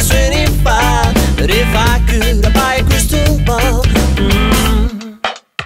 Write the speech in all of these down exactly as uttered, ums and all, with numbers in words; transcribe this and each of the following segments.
was twenty-five. But if I could, I'd buy a crystal ball. mm.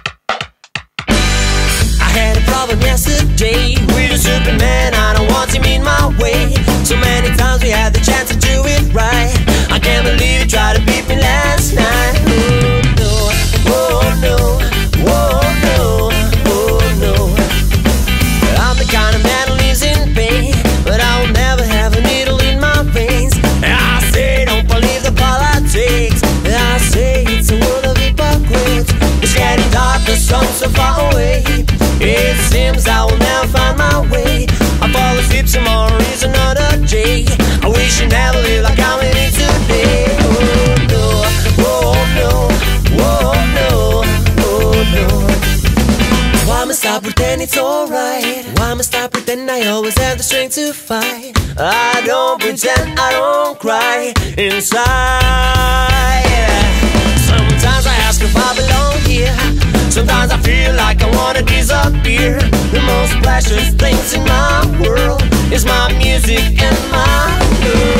I had a problem yesterday with a Superman. I don't want him in my way. So many times we had the chance to do it right. I can't believe you tried to beat me last night. Oh no, oh no, oh no, oh no. I'm the kind of man who lives in pain, but I will never have a needle in my veins. I say don't believe the politics. I say it's a world of hypocrites. It's getting dark, the sun's so far away. It seems I will never find my way. I fall asleep, tomorrow is another day. I wish you never lived like I'm living today. Oh no, oh no, oh no, oh no. Why must I pretend it's alright? Why must I pretend I always have the strength to fight? I don't pretend, I don't cry inside. Sometimes I ask if I belong here. Sometimes I feel like I wanna disappear. The most precious things in my world is my music and my love.